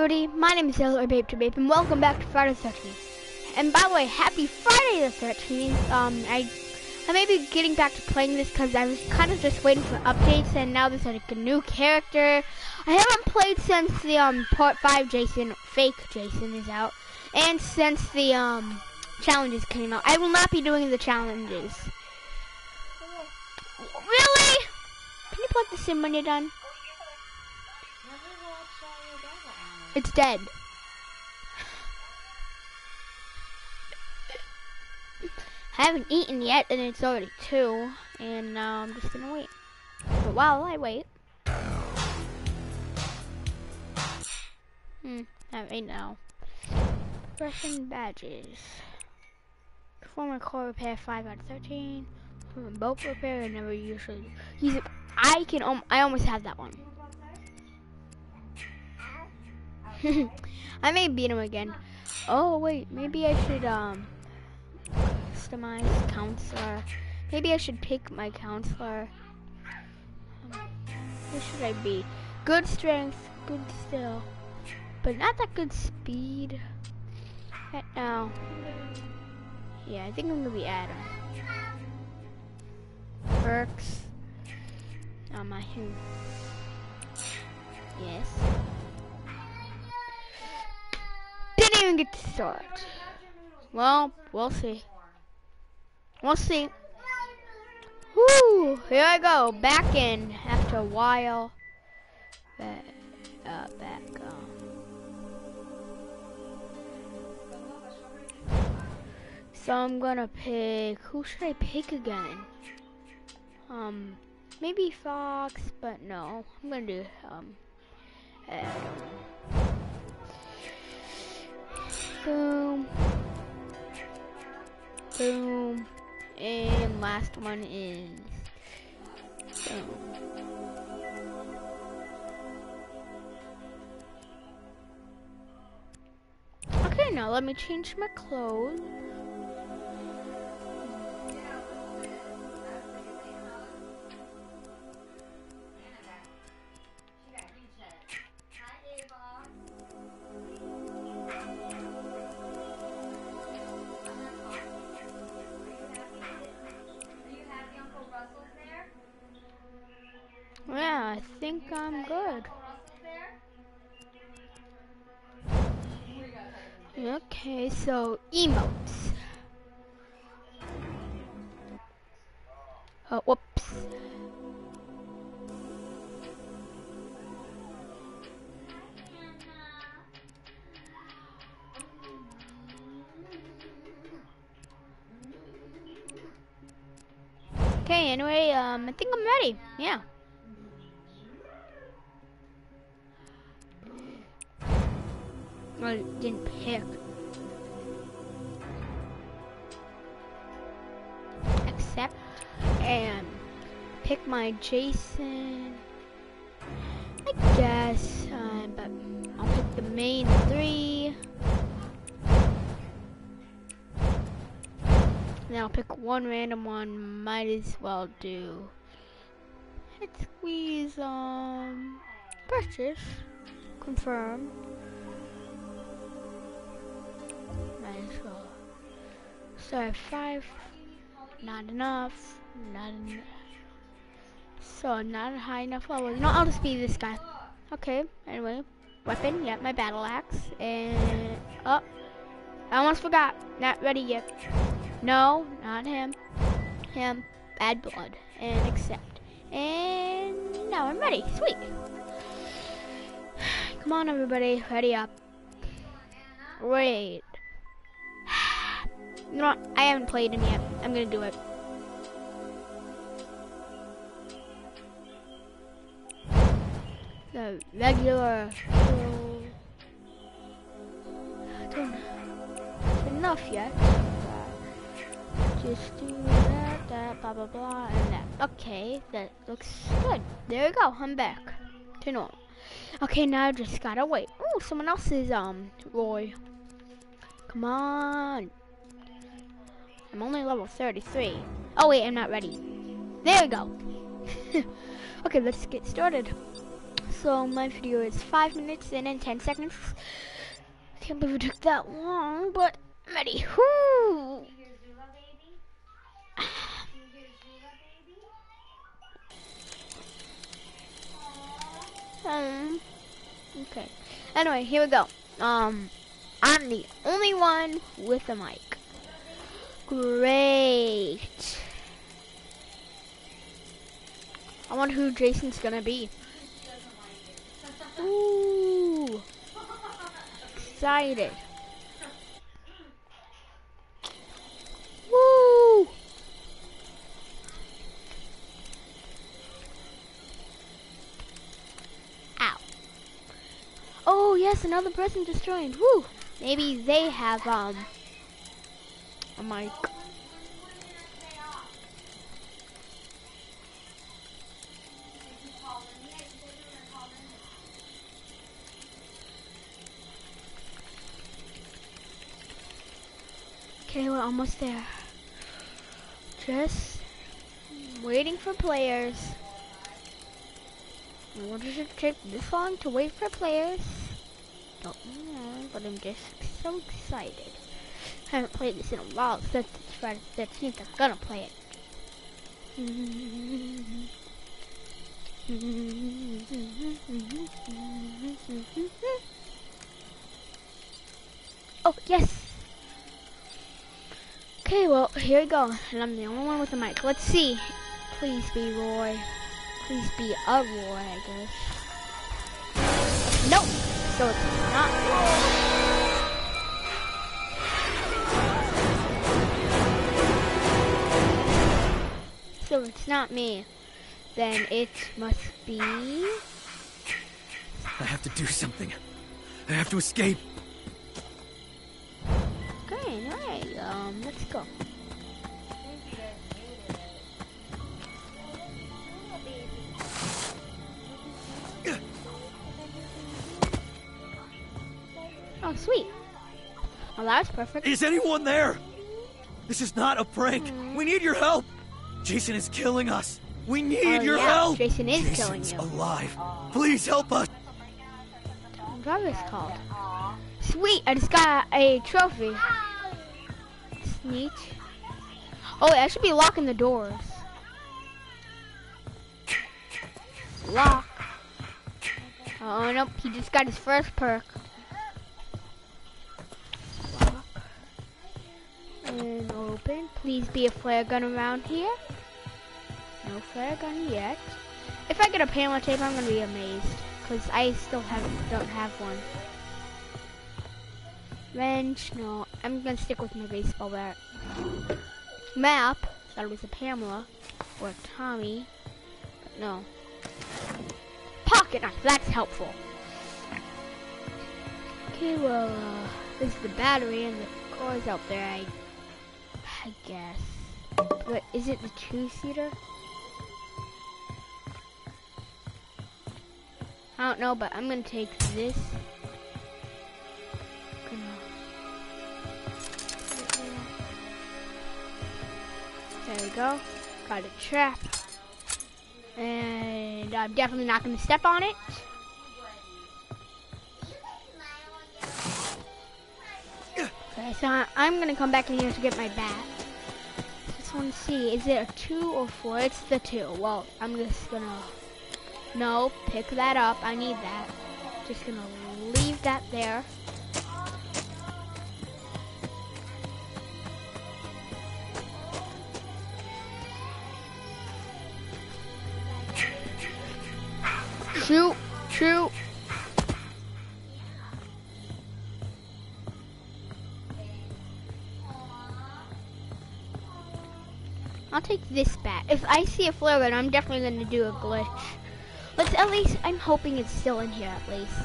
everybody, my name is Sailor Babe to Babe, and welcome back to Friday the 13th. And by the way, happy Friday the 13th. I may be getting back to playing this because I was kind of just waiting for updates, and now there's like a new character. I haven't played since the Part 5 fake Jason is out, and since the challenges came out. I will not be doing the challenges. Really? Can you plug this in when you're done? It's dead. I haven't eaten yet, and it's already 2, and now I'm just gonna wait. But while I wait, right now. Russian badges. Perform a core repair 5 out of 13. Perform a boat repair. I never usually use it. I almost have that one. I may beat him again. Oh wait, maybe I should customize counselor. Maybe I should pick my counselor. Who should I be? Good strength, good still, but not that good speed. Right now. Yeah, I think I'm gonna be Adam. Perks. My who? Yes. Didn't even get to start. Well, we'll see. We'll see. Woo! Here I go, back in after a while. Back. So I'm gonna pick. Who should I pick again? Maybe Fox, but no. I'm gonna do Adam. Boom. Boom. And last one is boom. Okay, now let me change my clothes. Yeah, I think I'm good. Okay, so emotes. Oh, whoops. Okay, anyway, I think I'm ready. Yeah. I didn't pick. Accept and pick my Jason. I guess, but I'll pick the main 3. Then I'll pick one random one. Might as well do. Let's squeeze purchase. Confirm. Might as well. So I have 5. Not enough. Not enough. So not a high enough level. No, I'll just be this guy. Okay. Anyway, weapon. Yep, my battle axe. And I almost forgot. Not ready yet. No, not him. Him. Bad blood. And accept. And now I'm ready. Sweet. Come on, everybody. Ready up. Wait. You know what? I haven't played him yet. I'm gonna do it. The regular. I don't know. Enough yet. Just do that, blah, blah, blah, and that. Okay, that looks good. There we go. I'm back to normal. Okay, now I just gotta wait. Oh, someone else is, Roy. Come on. I'm only level 33. Oh, wait, I'm not ready. There we go. Okay, let's get started. So my video is 5 minutes and 10 seconds. Can't believe it took that long, but I'm ready. Whoo! Okay. Anyway, here we go. I'm the only one with a mic. Great. I wonder who Jason's gonna be. Ooh. Excited. Woo! Ow. Oh yes, another person just joined. Woo! Maybe they have a mic. Okay, we're almost there. Just waiting for players. I wonder if it take this long to wait for players. Don't know, but I'm just so excited. I haven't played this in a while since it's Friday the 13th. I'm gonna play it. Oh, yes! Okay, well, here we go. And I'm the only one with the mic. Let's see. Please be Roy. Please be a Roy, I guess. Nope! So it's not Roy. So it's not me. Then it must be... I have to do something. I have to escape. Okay, alright, let's go. Oh, sweet. Well, that was perfect. Is anyone there? This is not a prank. We need your help. Jason is killing us. We need your help. Jason is Jason's killing you. alive. Please help us. What is this called? Sweet, I just got a trophy. It's neat. Oh, I should be locking the doors. Lock. Oh, nope, he just got his first perk. Lock. And open. Please be a flare gun around here. No flare gun yet. If I get a Pamela tape, I'm gonna be amazed. Because I still don't have one. Wrench, no. I'm gonna stick with my baseball bat. Map, thought it was a Pamela or a Tommy, but no. Pocket knife, that's helpful. Okay, well, this is the battery and the car's out there, I guess. But is it the two-seater? I don't know, but I'm gonna take this. There we go. Got a trap. And I'm definitely not gonna step on it. Okay, so I'm gonna come back in here to get my bat. Just want to see, is it a 2 or 4? It's the 2. Well, I'm just gonna... No, pick that up. I need that. Just gonna leave that there. Shoot, shoot. I'll take this bat. If I see a flare gun, I'm definitely gonna do a glitch. Let's at least, I'm hoping it's still in here at least.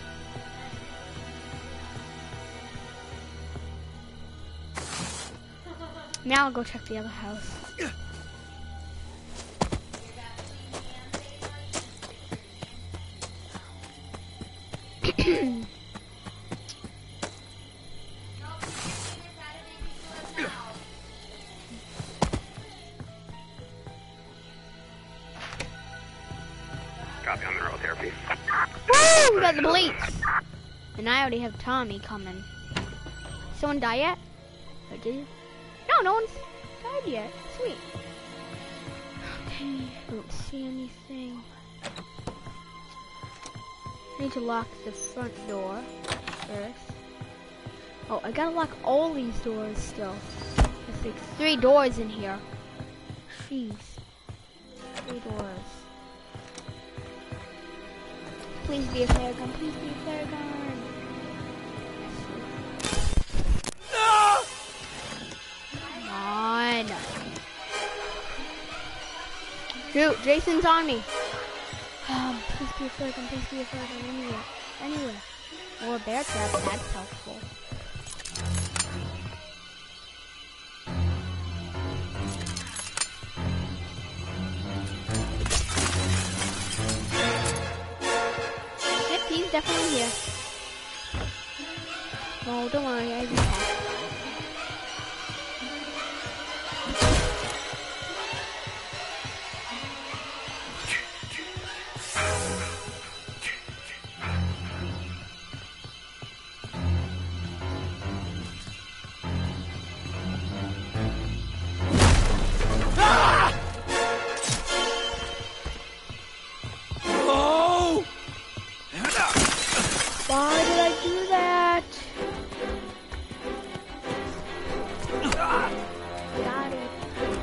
Now I'll go check the other house. Copy on mineral therapy. Woo! We got the police! And I already have Tommy coming. Someone die yet? Or did you? No, no one's died yet. Sweet. Okay, I don't see anything. I need to lock the front door first. Oh, I gotta lock all these doors still. There's like 3 doors in here. Jeez. 3 doors. Please be a flare gun. Please be a flare gun. No! Come on. Shoot, Jason's on me. Please be a flare gun. Please be a flare gun. Anywhere. Anywhere. Or a bear trap. That's helpful. He's definitely here. Oh, don't worry, I can talk. Why did I do that? Got it.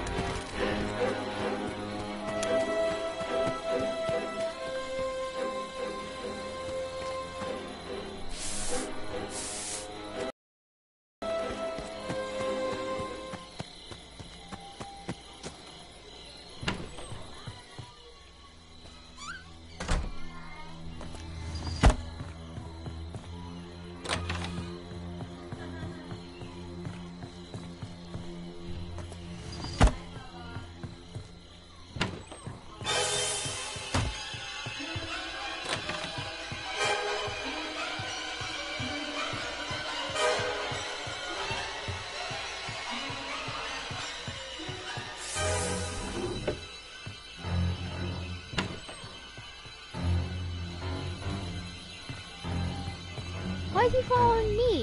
Why is he following me?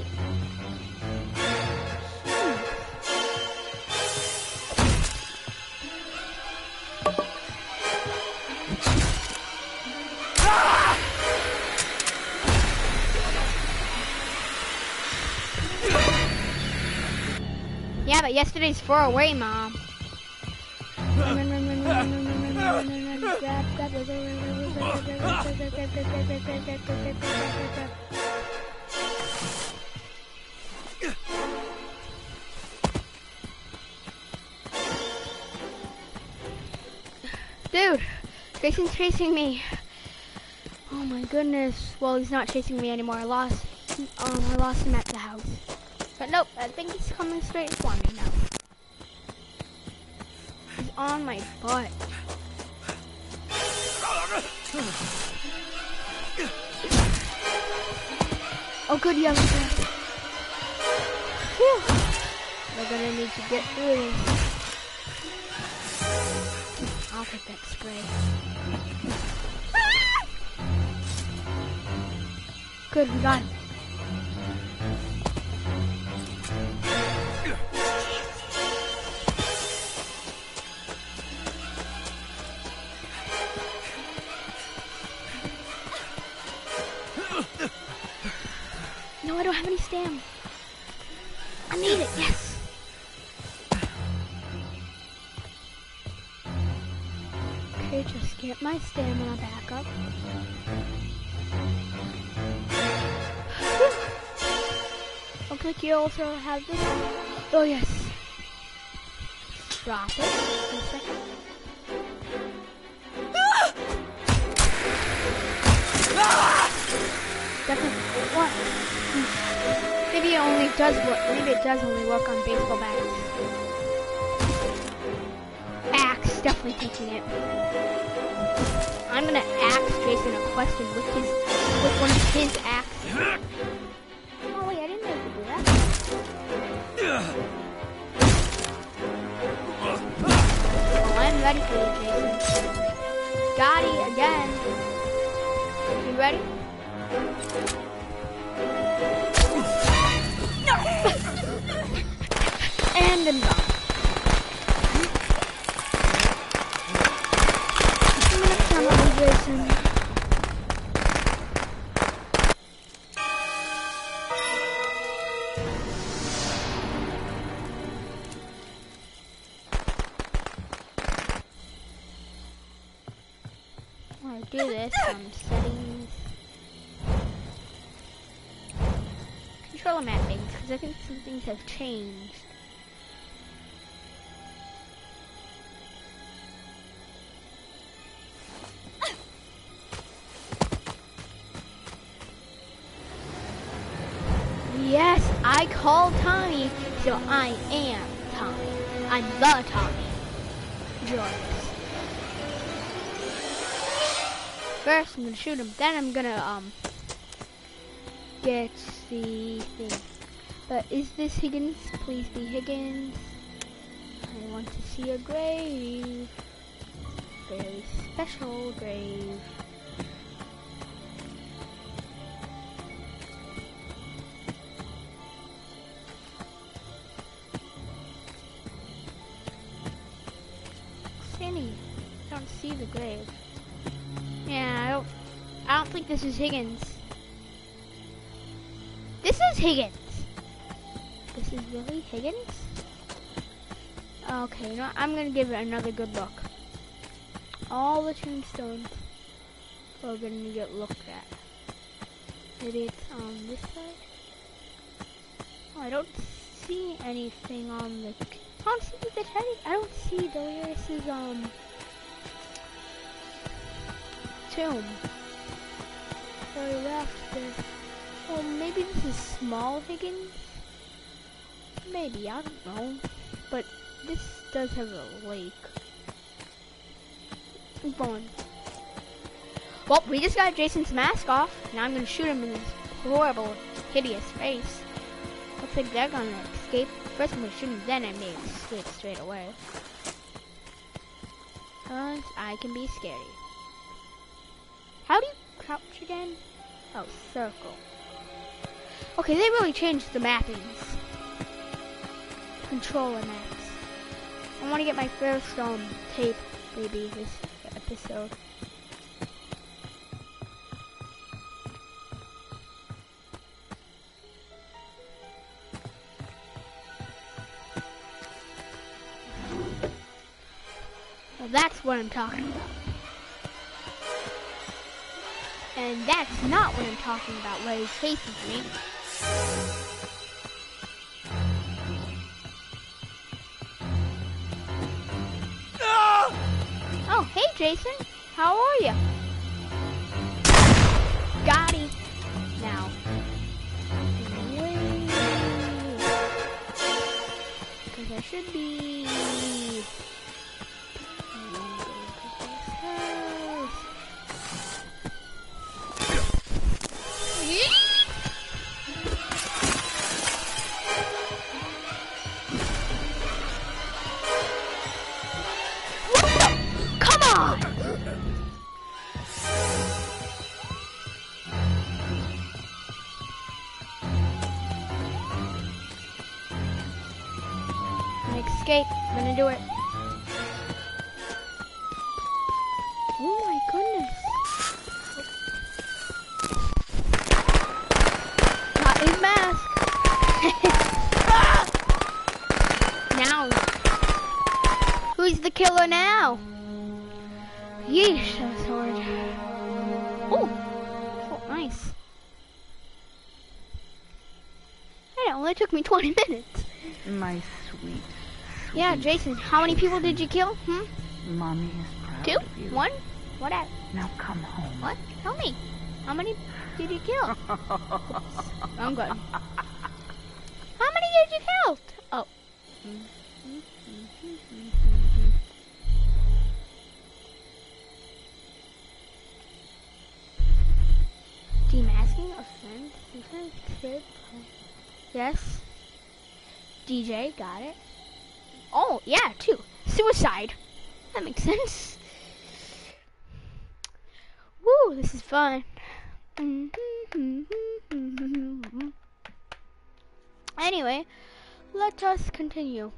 Yeah, but yesterday's far away, Mom. Dude, Jason's chasing me. Oh my goodness. Well, he's not chasing me anymore. I lost him at the house. But nope, I think he's coming straight for me now. He's on my butt. Oh good, you have a gun. Phew. We're gonna need to get through this. I'll take that spray. Ah! Good, we got him. No, I don't have any stamina. I need it, yes. Okay, just get my stamina back up. Looks like you also have this. Oh, yes. Drop it. In a second. Definitely. What? Maybe it only does work. Maybe it does only work on baseball bats. Axe, definitely taking it. I'm gonna ask Jason a question with one of his axes. Oh wait, I didn't know you could do that. Well, I'm ready for you, Jason. Got it again. You ready? And I'm gone. I'm gonna come on, Jason. I'll do this. Settings. Controller mappings, because I think some things have changed. Yes, I called Tommy, so I am Tommy. I'm the Tommy. Joyous. First, I'm gonna shoot him. Then I'm gonna get the thing. But is this Higgins? Please be Higgins. I want to see a grave. Very special grave. Sandy, I don't see the grave. Yeah, I don't think this is Higgins. This is Higgins. This is really Higgins? Okay, you know, I'm gonna give it another good look. All the tombstones are gonna get looked at. Maybe it's on this side. Oh, I don't see anything on the. I don't see the teddy. I don't see Delirious' tomb. Very left there. Oh, maybe this is small Higgins? Maybe, I don't know. But this does have a lake. Keep going. Well, we just got Jason's mask off. Now I'm gonna shoot him in his horrible, hideous face. Looks like they're gonna escape. First I'm gonna shoot him, then I may escape straight away. Cause I can be scary. How do you crouch again? Oh, circle. Okay, they really changed the mappings. Controller maps. I want to get my first tape, maybe, this episode. Well, that's what I'm talking about. And that's not what I'm talking about, where he chases me. Ah! Oh, hey Jason, how are you? Got him. Now. Because I should be. Escape. I'm gonna do it. Oh my goodness. Not his mask. Now. Who's the killer now? Yeesh, that was hard. Oh, nice. Hey, it only took me 20 minutes. My sweet. Yeah, Jason, how many people did you kill? Mommy is proud 2? of you. 1? What at? Now come home. What? Tell me. How many did you kill? I'm good. How many did you kill? Oh. Demasking a friend. Kid. Yes. DJ, got it. Oh, yeah, 2. Suicide. That makes sense. Woo, this is fun. Anyway, let us continue.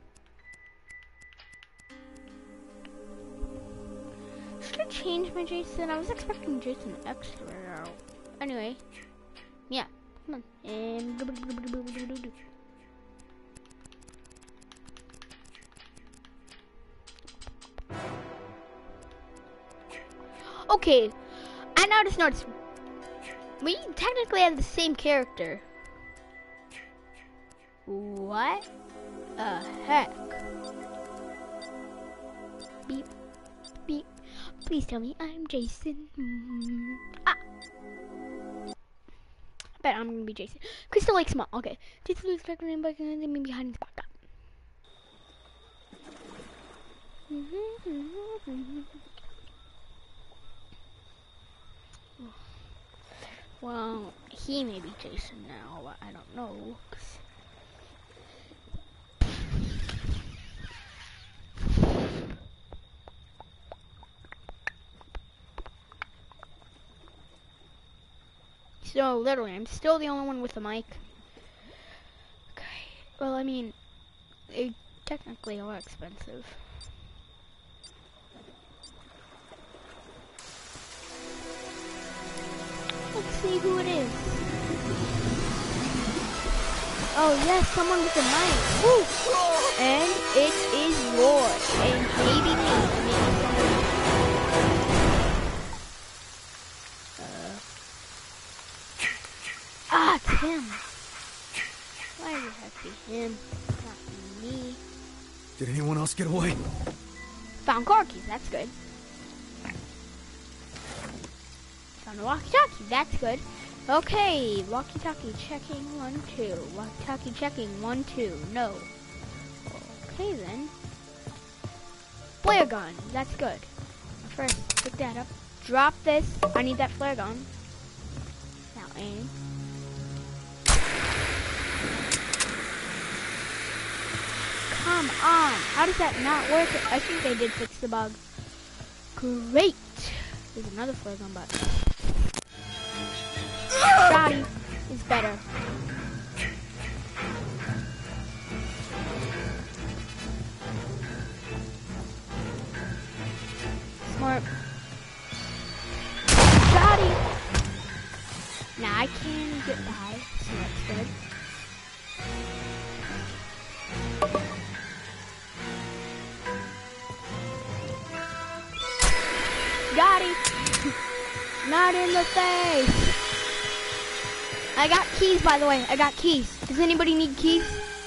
Should I change my Jason? I was expecting Jason X right out. Anyway, yeah, come on. And okay, I noticed. We technically have the same character. What the heck? Beep, beep. Please tell me I'm Jason. Ah! I bet I'm gonna be Jason. Crystal Lake Small. Okay. Jason loses track of the name, but maybe hiding spot. Well, he may be Jason now, but I don't know. So, literally, I'm still the only one with the mic. Okay. Well, I mean, they technically are expensive. Let's see who it is. Oh, yes, someone with a mic. Woo! And it is Roy. And maybe me. Ah, it's him. Why does it have to be him? Not me. Did anyone else get away? Found car keys, that's good. Found a walkie-talkie, that's good. Okay, walkie-talkie checking 1, 2. Walkie-talkie checking 1, 2. No. Okay then. Flare gun, that's good. First, pick that up. Drop this. I need that flare gun. Now aim. Come on. How does that not work? I think they did fix the bug. Great. There's another flare gun button. Shoddy is better. Smart. Shoddy. Now I can get by, so that's good. Got it. Not in the face. I got keys, by the way. I got keys. Does anybody need keys?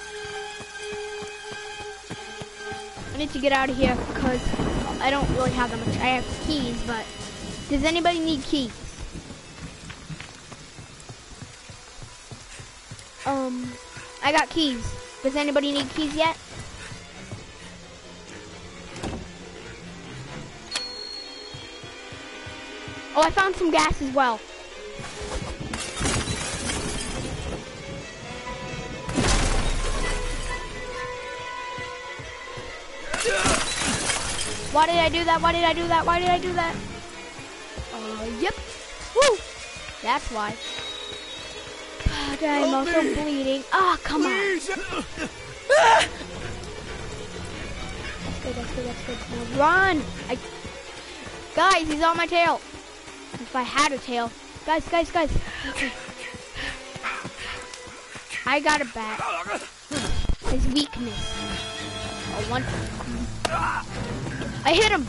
I need to get out of here because I don't really have that much. I have keys, but does anybody need keys? I got keys. Does anybody need keys yet? Oh, I found some gas as well. Why did I do that? Why did I do that? Why did I do that? Yep. Woo! That's why. God, I'm also bleeding. Ah, come on. That's good, that's good, that's good. Now run! Guys, he's on my tail. If I had a tail. Guys. Okay. I got it back. His weakness. Oh, one. I hit him.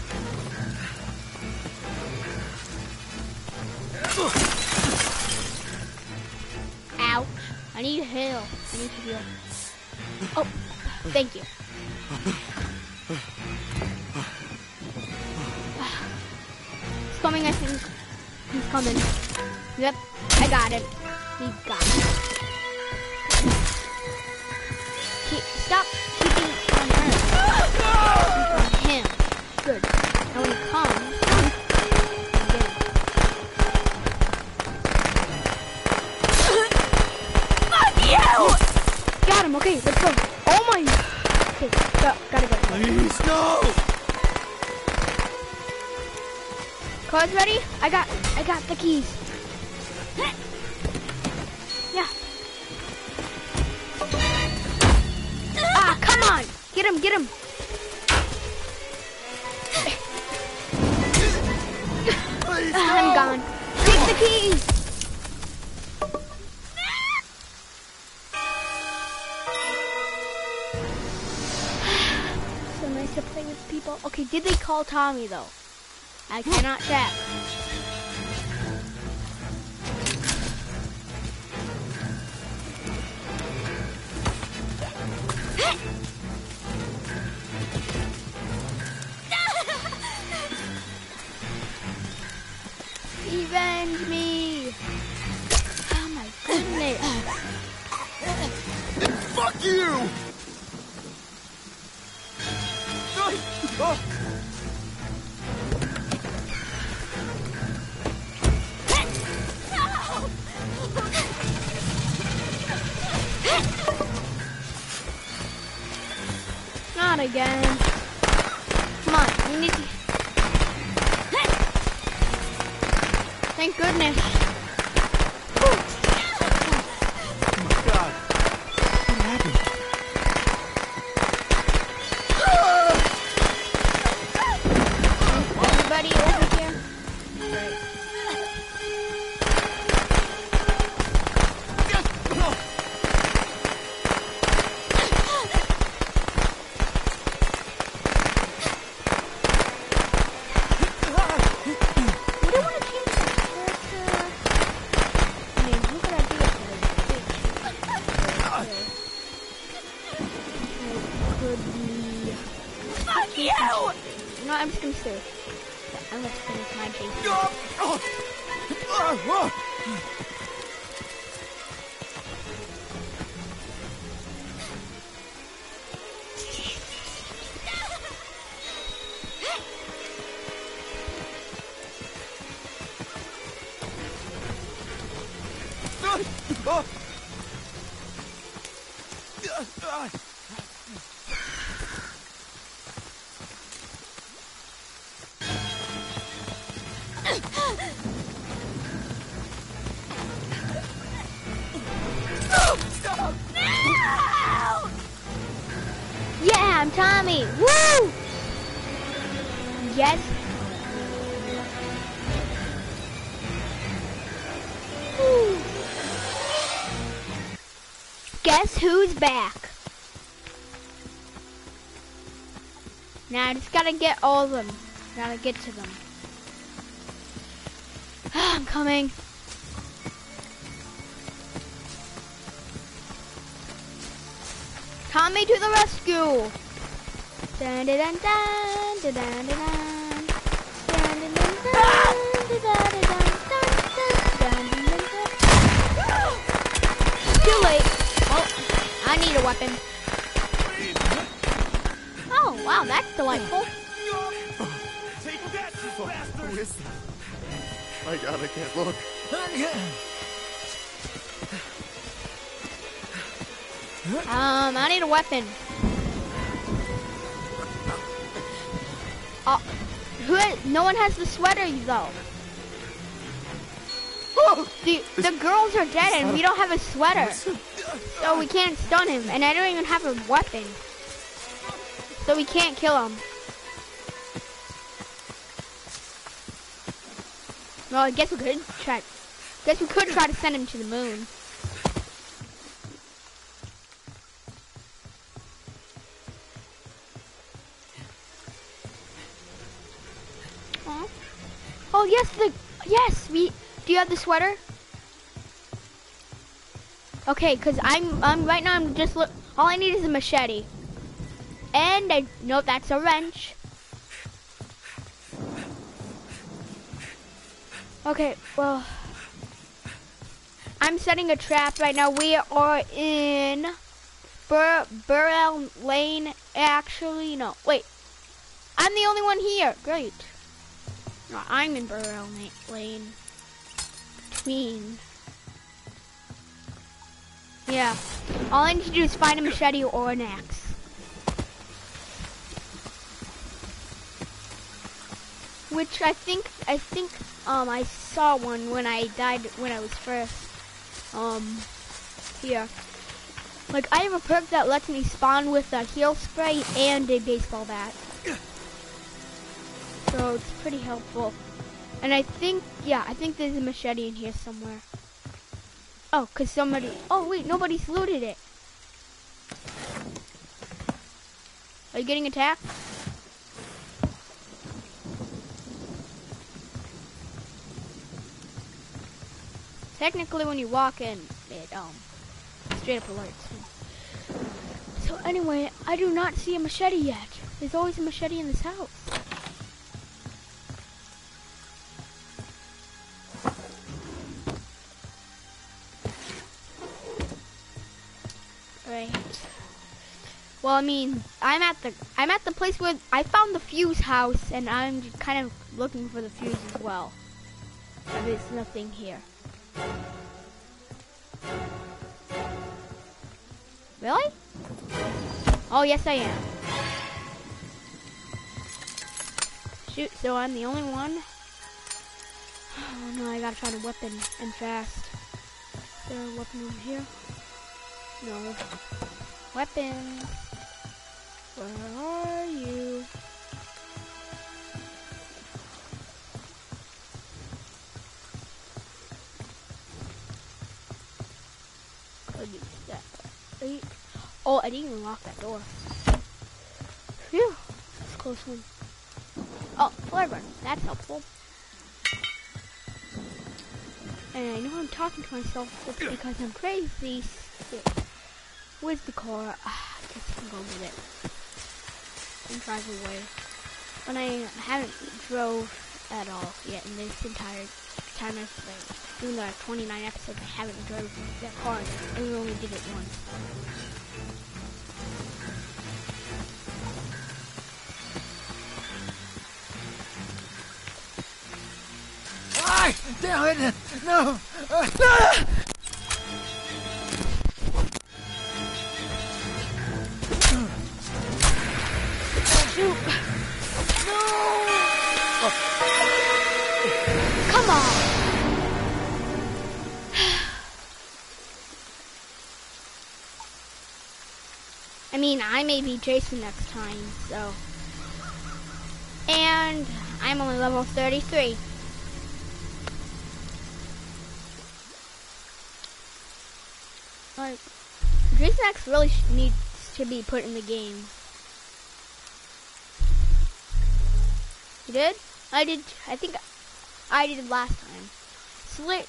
Ouch. I need heal. I need to heal. Oh, thank you. He's coming, I think. He's coming. Yep, I got him. He got it. Stop keeping on her. Keep on him. Good. Now when he comes, fuck you! Got him. Okay, let's go. Oh my. Okay, gotta go. Please, no! Cards ready? I got the keys. Yeah. Ah, come on! Get him, get him! I'm gone. Take the keys! So nice to play with people. Okay, did they call Tommy though? I cannot check. Revenge me! Oh my goodness! Fuck you! Not again. Come on, we need to... Thank goodness. Oh my god. What happened? Everybody over here. I'm just gonna stay. I'm gonna finish my chase. Yeah, I'm Tommy. Woo! Yes. Woo. Guess who's back? Now I just gotta get all of them. Gotta get to them. I'm coming. Tommy to the rescue! Dun dun dun dun dun dun dun dun dun dun dun. Too late. Oh, I need a weapon. Oh wow, that's delightful. Take that, you bastard! Who is that? My god, I can't look. I need a weapon. No one has the sweater though. The girls are dead and we don't have a sweater. So we can't stun him, and I don't even have a weapon. So we can't kill him. Well, I guess we could try. Guess we could try to send him to the moon. Oh yes, do you have the sweater? Okay, cause I'm right now I'm just all I need is a machete. And nope, that's a wrench. Okay, well, I'm setting a trap right now. We are in Burrell Lane. Actually, no, wait. I'm the only one here. Great. No, I'm in Burrell Lane. Between. Yeah. All I need to do is find a machete or an axe. which I think I saw one when I died when I was first here. Like, I have a perk that lets me spawn with a heal spray and a baseball bat. So it's pretty helpful. And I think there's a machete in here somewhere. Oh, oh wait, nobody's looted it. Are you getting attacked? Technically, when you walk in, it straight up alerts me. So anyway, I do not see a machete yet. There's always a machete in this house. Right. Well, I mean, I'm at the place where I found the fuse house, and I'm kind of looking for the fuse as well. But there's nothing here. Really? Oh, yes, I am. Shoot, so I'm the only one? Oh no, I gotta find a weapon, and fast. Is there a weapon over here? No. Weapons. Where are you? Oh, I didn't even lock that door. Phew, that's a close one. Oh, flare gun, that's helpful. And I know I'm talking to myself, it's because I'm crazy. Where's the car? I guess I can go with it and drive away. But I haven't drove at all yet in this entire time I've been doing the 29 episodes. I haven't drove that car. I only did it once. Ay, damn it! No! Shoot! No! Come on! I mean, I may be Jason next time, so. And I'm only level 33. Like, Jason X really needs to be put in the game. You did? I did. I think I did last time. Slit.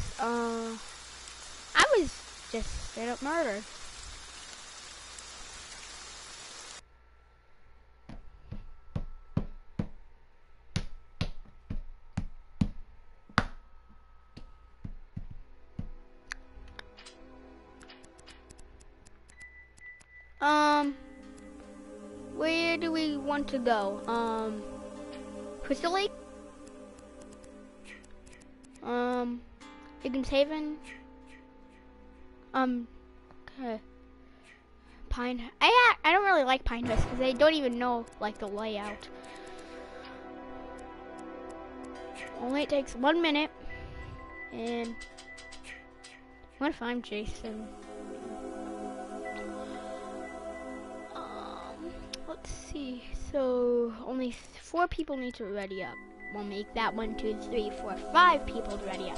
I was just straight up murdered. Where do we want to go? Crystal Lake? Higgins Haven? Okay. I don't really like Pinehurst because they don't even know, like, the layout. Only it takes 1 minute. And I'm gonna find Jason. Let's see. So only 4 people need to ready up. We'll make that 1, 2, 3, 4, 5 people to ready up.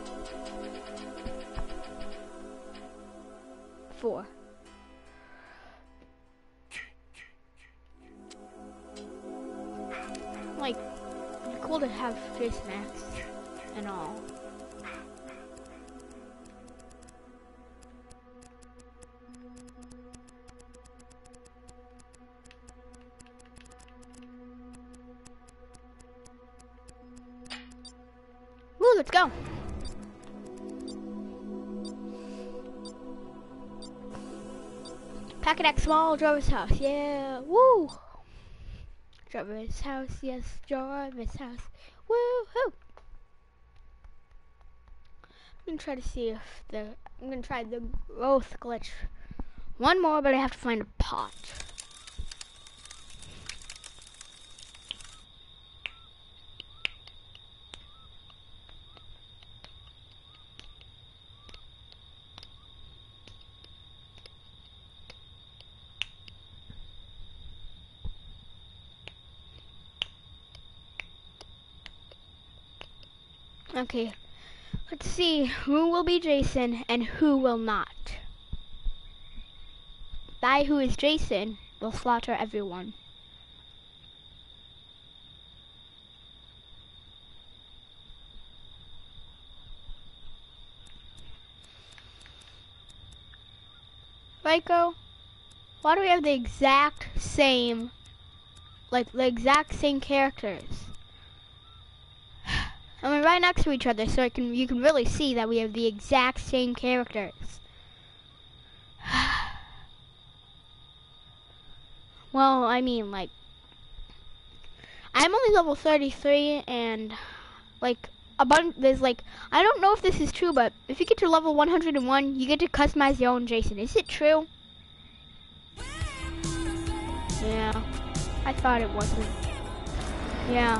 4. Like, it'd be cool to have Jason X and all. Woo, let's go. Packet X Small, Jarvis house, yeah, woo. Jarvis house, yes, Jarvis house, woo-hoo. I'm gonna try to see if I'm gonna try the growth glitch. One more, but I have to find a pot. Okay, let's see who will be Jason and who will not. I, who is Jason, will slaughter everyone. Ryko, why do we have the exact same, like the exact same characters? I mean, right next to each other, so you can really see that we have the exact same characters. Well, I mean, like, I'm only level 33, and like there's like, I don't know if this is true, but if you get to level 101, you get to customize your own Jason. Is it true? Yeah, I thought it wasn't. Yeah.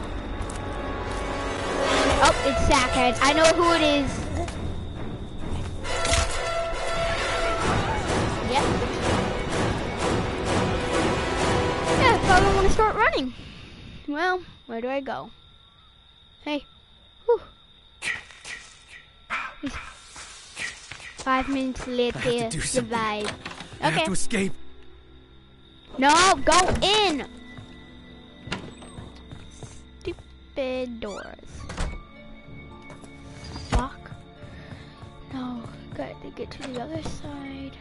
Oh, it's Sackhead. I know who it is. Yep. Yeah, I probably want to start running. Well, where do I go? Hey. Whew. 5 minutes later, survive. I have to escape. No, go in! Stupid doors. Lock. No, got to get to the other side.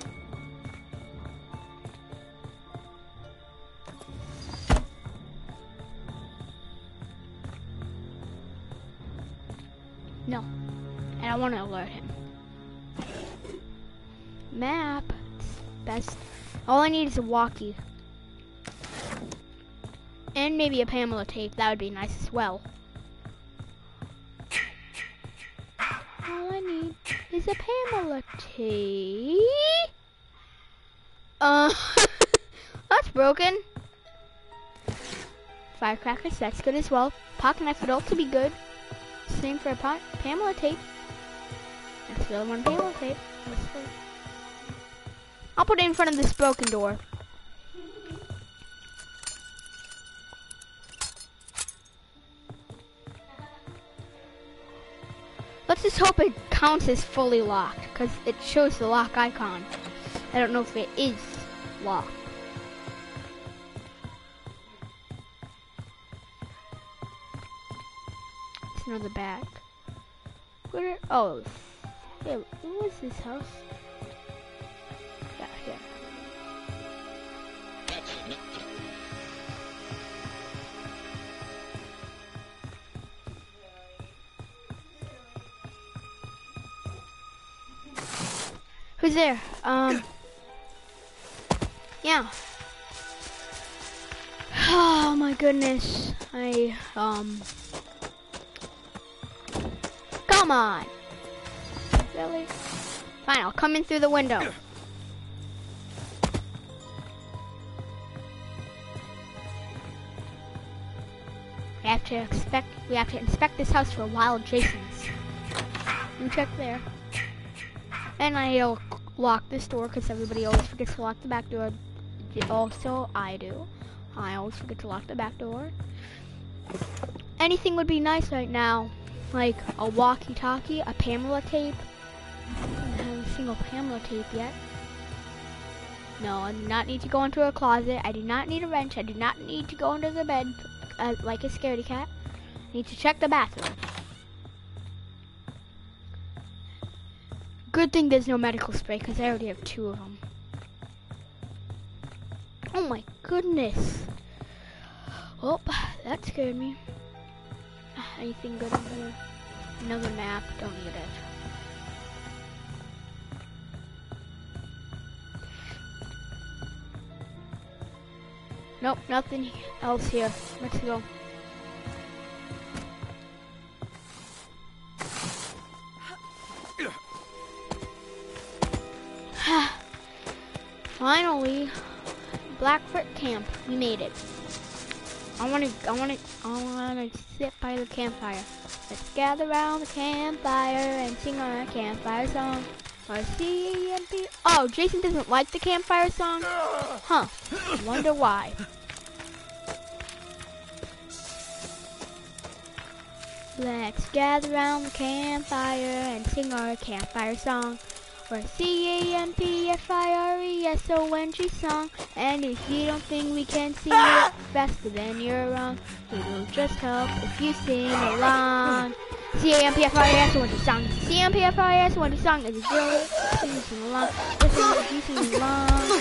No, and I want to alert him. Map. Best. All I need is a walkie. And maybe a Pamela tape. That would be nice as well. All I need is a Pamela tape. That's broken. Firecrackers, that's good as well. Pocket knife would also be good. Same for a Pamela tape. And still one Pamela tape. I'll put it in front of this broken door. Let's just hope it counts as fully locked, because it shows the lock icon. I don't know if it is locked. It's another bag. Where? Oh, yeah. What was this house? Yeah, here. Who's there? Yeah. Oh my goodness. Come on. Really? Fine, I'll come in through the window. We have to inspect this house for wild Jasons. You check there. And I'll lock this door because everybody always forgets to lock the back door. Also, I do. I always forget to lock the back door. Anything would be nice right now. Like a walkie-talkie, a Pamela tape. I don't have a single Pamela tape yet. No, I do not need to go into a closet. I do not need a wrench. I do not need to go under the bed like a scaredy cat. I need to check the bathroom. Good thing there's no medical spray because I already have 2 of them. Oh my goodness. Oh, that scared me. Anything good in here? Another map. Don't need it. Nope, nothing else here. Let's go. Finally, Blackfoot Camp. We made it. I wanna sit by the campfire. Let's gather around the campfire and sing our campfire song. R-C-E-M-P. Oh, Jason doesn't like the campfire song? Huh. Wonder why. Let's gather round the campfire and sing our campfire song. Or CAMPFIRESONG song. And if you don't think we can sing it faster, then you're wrong. It'll just help if you sing along. CAMPFIRESONG song. CAMPFIRESONG song is a drill. Sing along. Listen if you sing along.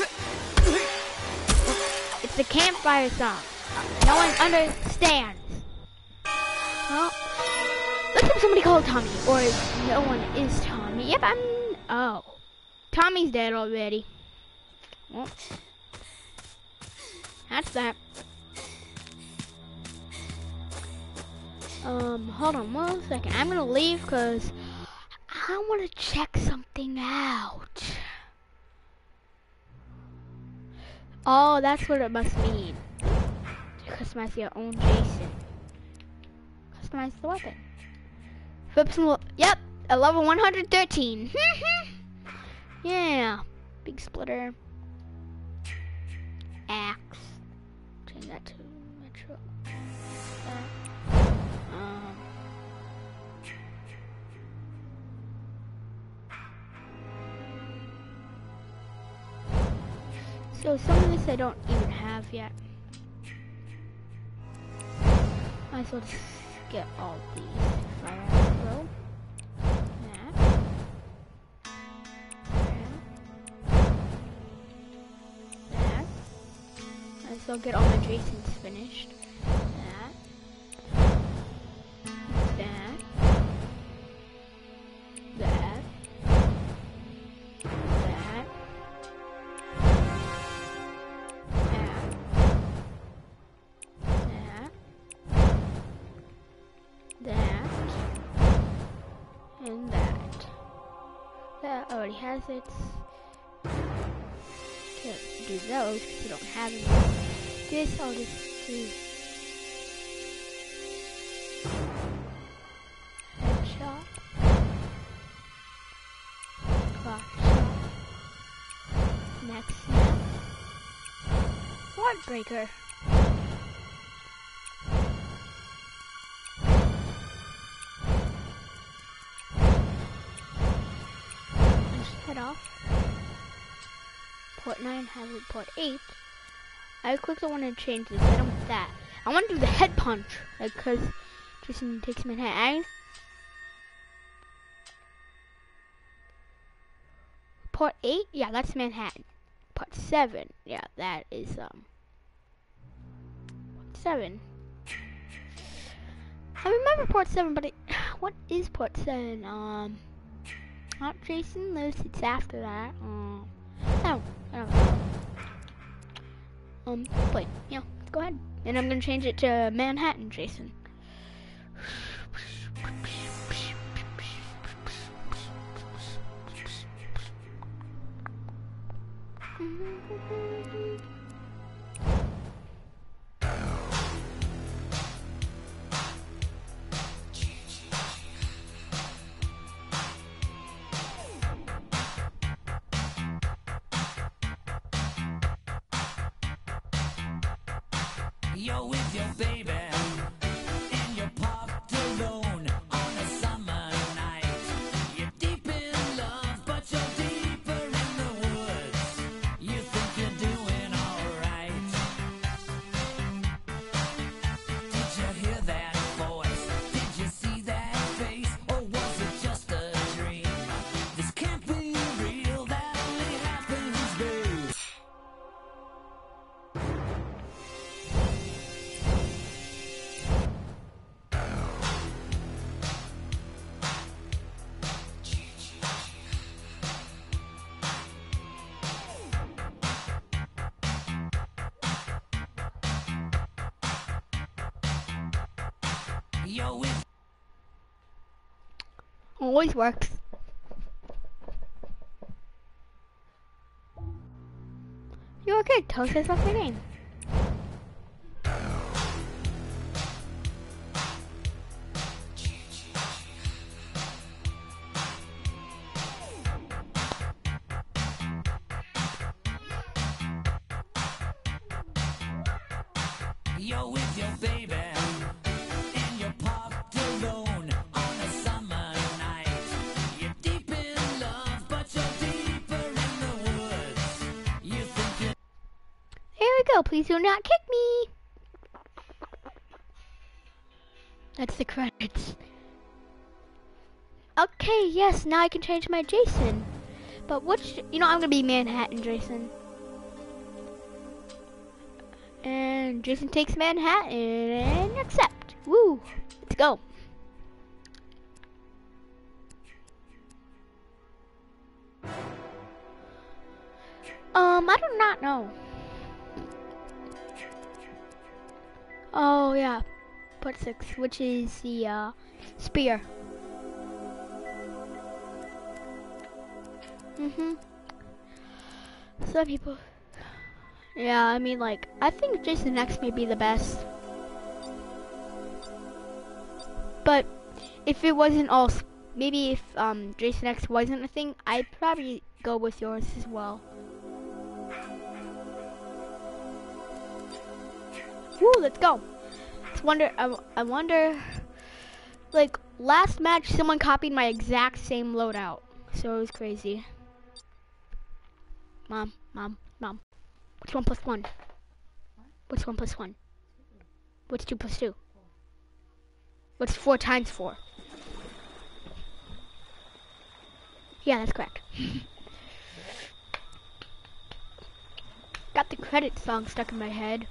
It's a campfire song. No one understands. Well, let's have somebody called Tommy. Or no one is Tommy. Yep, oh. Tommy's dead already. Well, that's that. Hold on 1 second. I'm gonna leave because I want to check something out. Oh, that's what it must mean. Customize your own Jason. Customize the weapon. Yep, a level 113. Yeah, big splitter. Axe. Change that to metro. So some of this I don't even have yet. Might as well just get all these. Fire arrow. That. That. Might as well get all my Jasons finished. That. That. That. That. And that. That already has it. Can't do those because you don't have any. This I'll just do. Headshot. Clock shot. Next snap. Heartbreaker. Off. Port 9 has it, port 8. I quickly want to change this. I don't want that. I want to do the head punch, like, because Jason takes Manhattan. Port 8, yeah, that's Manhattan. Port 7, yeah, that is port 7. I remember port 7, but what is port 7? Not Jason lives, it's after that. I don't know. But, yeah, go ahead. And I'm gonna change it to Manhattan Jason. You're with your baby, and you're parked alone on a summer night. You're deep in love, but you're deeper in the woods. You think you're doing alright. Did you hear that voice? Did you see that face? Or was it just a dream? This can't be real, that only happens, babe. Yo, with Always works. You're okay, Toast is off the game. you're with your baby, and you're parked alone. we go. Please do not kick me. That's the credits. Okay, yes, now I can change my Jason. But I'm gonna be Manhattan Jason. And Jason takes Manhattan and accept. Woo, let's go. I do not know. Oh yeah, part 6, which is the spear. Some people. Yeah, I mean, like, I think Jason X may be the best. But if it wasn't all, maybe if Jason X wasn't a thing, I'd probably go with yours as well. Woo, let's go. I wonder, like, last match someone copied my exact same loadout. So it was crazy. Mom. What's 1 plus 1? What's 1 plus 1? What's 2 plus 2? What's 4 times 4? Yeah, that's correct. Got the credit song stuck in my head.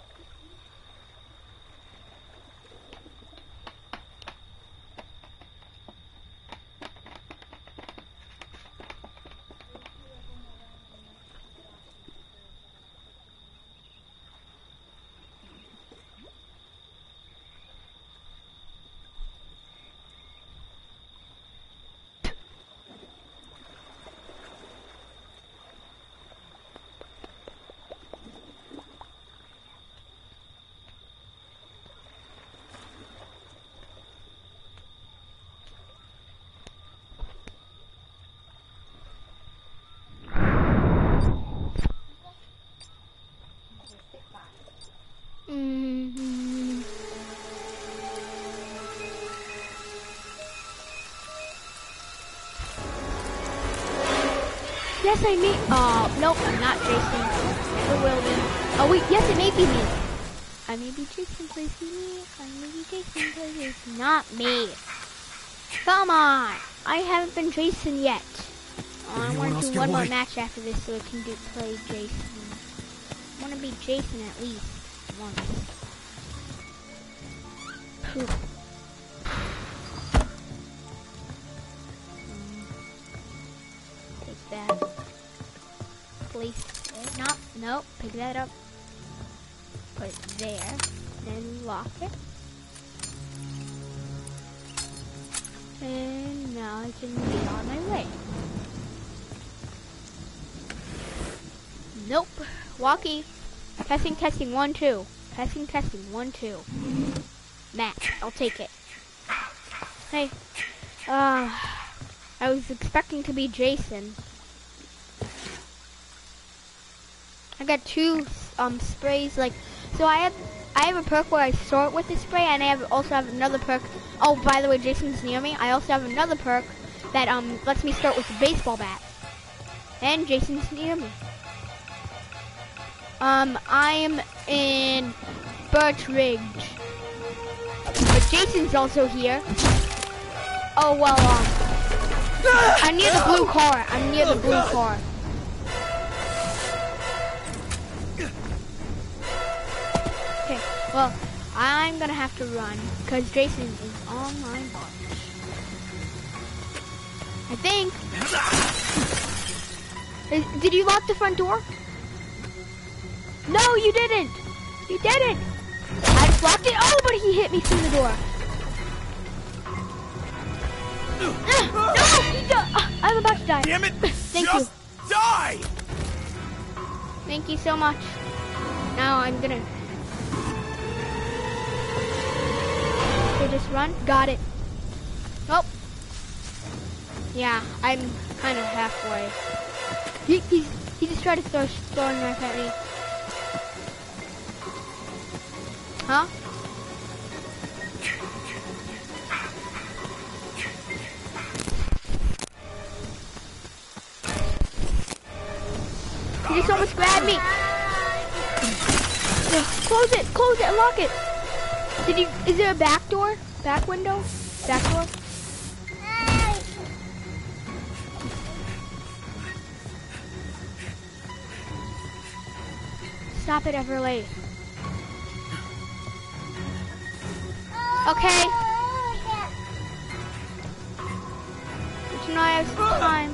Yes, I may. Nope, I'm not Jason. Never will be. Oh wait, yes, it may be me. I may be Jason, please be me. I may be Jason, please be not me. Come on, I haven't been Jason yet. Oh, I want to do one more match after this so I can play Jason. I want to be Jason at least once. Take that. Place it. No, pick that up. Put it there. Then lock it. And now I can get on my way. Nope. Walkie. Testing, 1, 2. Testing, 1, 2. Match. I'll take it. Hey. I was expecting to be Jason. I got 2 sprays, like, so I have a perk where I start with the spray, and I also have another perk. Oh, by the way, Jason's near me. I also have another perk that lets me start with the baseball bat. And Jason's near me. I'm in Birch Ridge. But Jason's also here. Oh well, I'm near the blue car. Okay, well, I'm gonna have to run because Jason is on my march. I think. Did you lock the front door? No, you didn't. You didn't. I just locked it. Oh, but he hit me through the door. No, he I'm about to die. Damn it! Thank Just you. Die! Thank you so much. Now I'm gonna. Okay, just run. Got it. Oh. Yeah, I'm kind of halfway. He just tried to throw a knife at me. Huh? He just almost grabbed me. Close it, unlock it. Is there a back door? Back window? Back door? Stop it, Everly. Okay. But you know I have some time.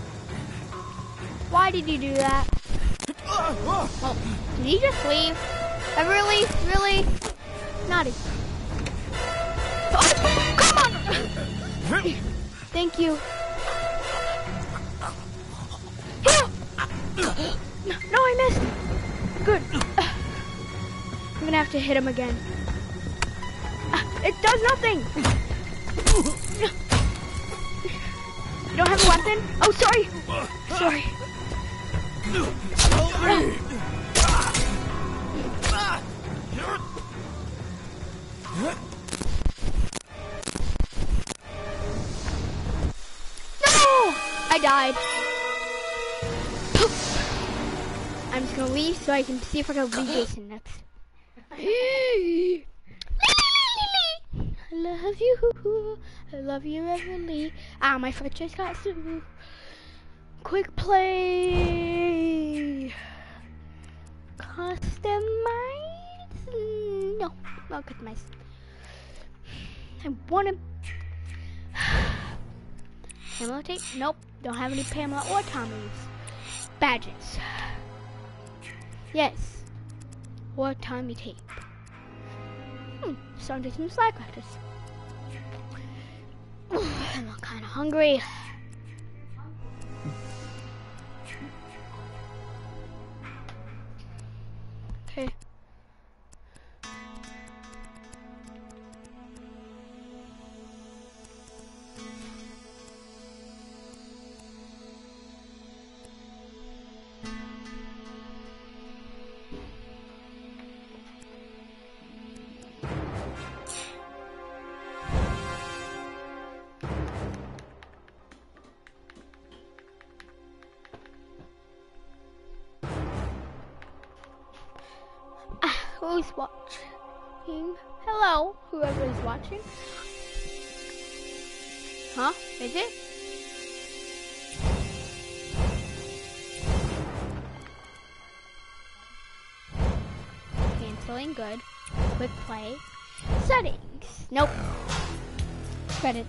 Why did you do that? Oh, did he just leave? Everly? Really? Naughty. Oh, come on! Thank you. Here! No, I missed. Good. I'm gonna have to hit him again. It does nothing. You don't have a weapon? Oh, sorry. Sorry. No! I died. I'm just gonna leave so I can see if I can leave Jason next. I love you. I love you, Everly. Ah, my foot just got through. Quick play. Customize. No, not customize. I want to. Pamela tape? Nope. Don't have any Pamela or Tommy's badges. Yes. Or Tommy tape. Starting to some slide crackers. I'm kind of hungry. Okay. Who's watching? Hello, whoever is watching. Huh? Is it? Canceling, good. Quick play. Settings. Nope. Credit.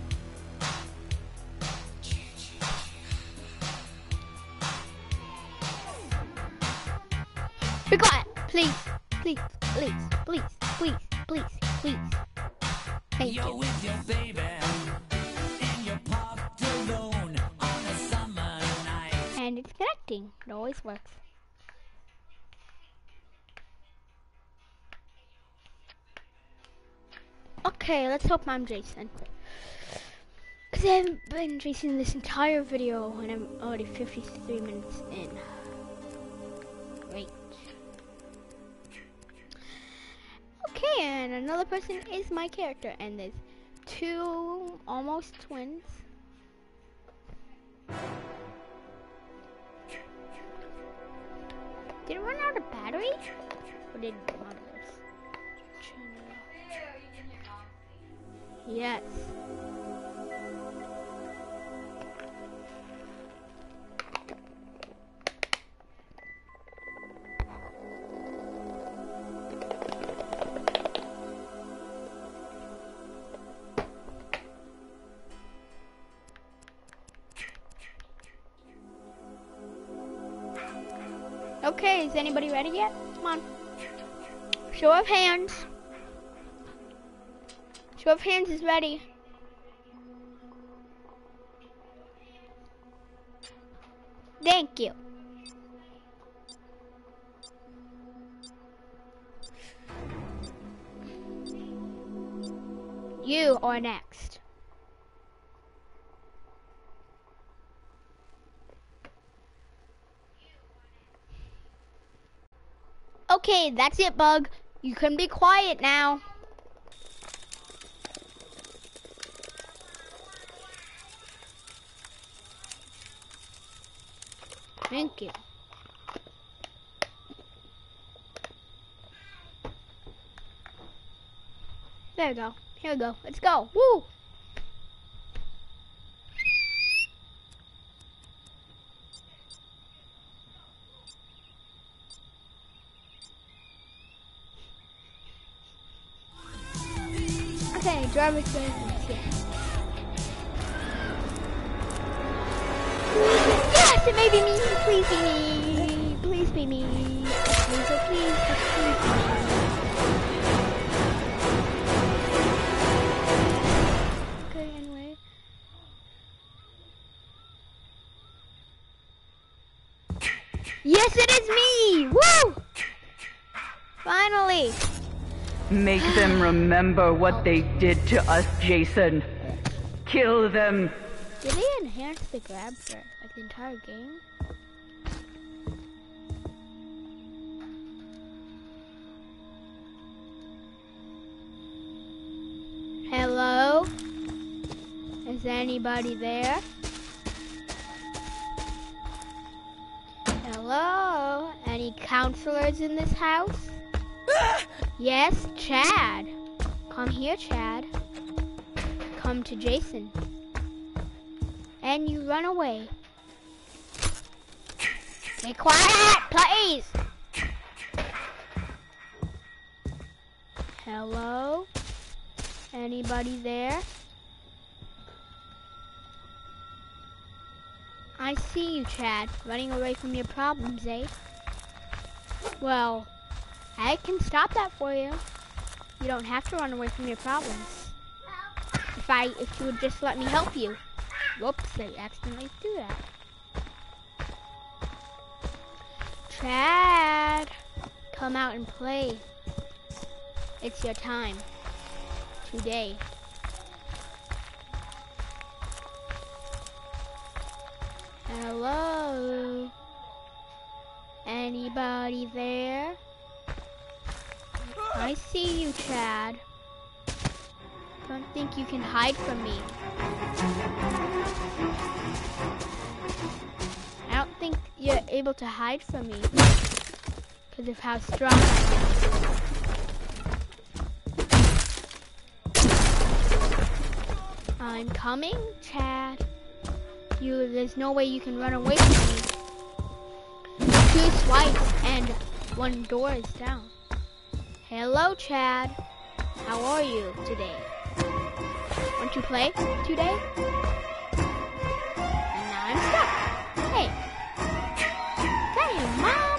Be quiet, please. Please, please, please, please, please, please. Thank You're you. with your baby in your parked alone on a summer night. And it's connecting. It always works. Okay, let's hope I'm Jason. Because I haven't been Jason this entire video and I'm already 53 minutes in. Great. Okay, and another person is my character, and there's two almost twins. Did it run out of battery? Or did it run out of this? Yes. Okay, is anybody ready yet? Come on. Show of hands. Show of hands is ready. Thank you. You are next. Okay, that's it, Bug. You can be quiet now. Thank you. There we go. Here we go. Let's go. Woo! Okay, driver's license. Yes, it may be me. Please be me. Please be me. Please, oh please, oh please. Okay, anyway. Yes, it is me. Woo! Finally. Make them remember what they did to us, Jason. Kill them. Did they enhance the grab for like the entire game? Hello? Is anybody there? Hello? Any counselors in this house? Yes, Chad. Come here, Chad. Come to Jason. And you run away. Be quiet, please. Hello? Anybody there? I see you, Chad, running away from your problems, eh? Well, I can stop that for you. You don't have to run away from your problems. If you would just let me help you. Whoops, I accidentally do that. Chad, come out and play. It's your time. Today. Hello? Anybody there? I see you, Chad. Don't think you can hide from me. I don't think you're able to hide from me because of how strong I am. I'm coming, Chad. There's no way you can run away from me. 2 swipes and 1 door is down. Hello, Chad. How are you today? Want to play today? And now I'm stuck. Hey. Hey, Mom.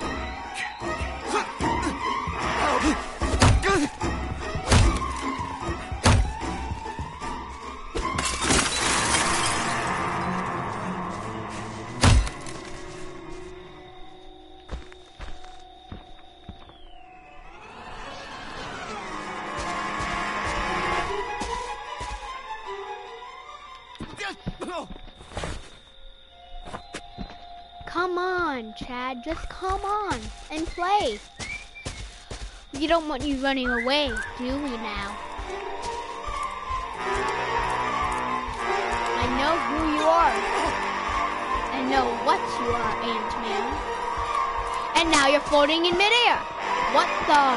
Come on, Chad, just come on and play. We don't want you running away, do we now? I know who you are. I know what you are, Ant-Man. And now you're floating in midair. What the?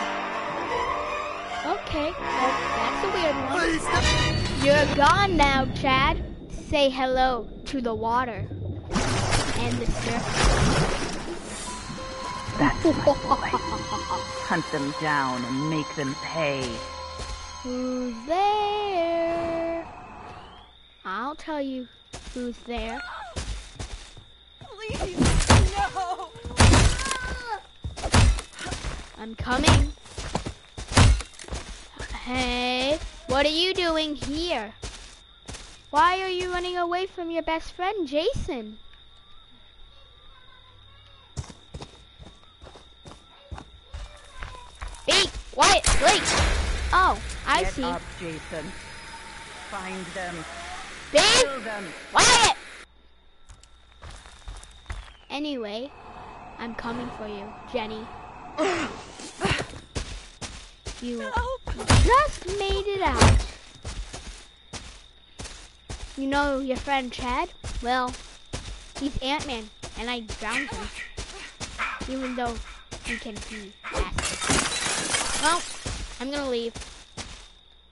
Okay, well, that's a weird one. You're gone now, Chad. Say hello to the water. And the surface. That's my boy. Hunt them down and make them pay. Who's there? I'll tell you who's there. Please, no! I'm coming. Hey, what are you doing here? Why are you running away from your best friend, Jason? Be quiet, please. Oh, I see. Get up, Jason. Find them. Be Kill them. quiet. Anyway, I'm coming for you, Jenny. You just made it out. You know your friend Chad? Well, he's Ant-Man, and I drowned him. Even though he can be fast. Well, I'm gonna leave.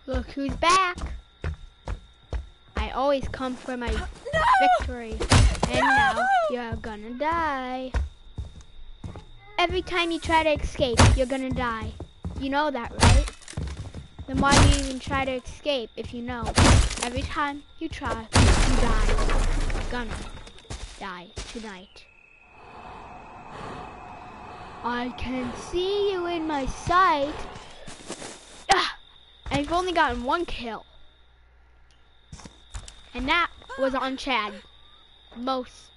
Look who's back. I always come for my victory. And now you're gonna die. Every time you try to escape, you're gonna die. You know that, right? Then why do you even try to escape if you know? Every time you try, you die. You're gonna die tonight. I can see you in my sight. Ah, and you've only gotten 1 kill. And that was on Chad. Most.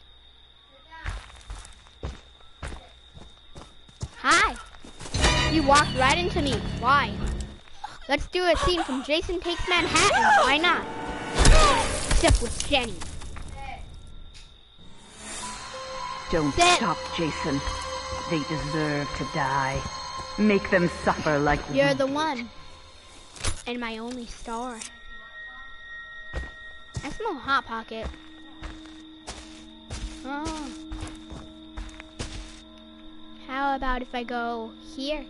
Hi. You walked right into me. Why? Let's do a scene from Jason Takes Manhattan. Why not? Except with Jenny. Don't Sit. stop, Jason. They deserve to die. Make them suffer like You're we the one. And my only star. I smell Hot Pocket. Oh. How about if I go here?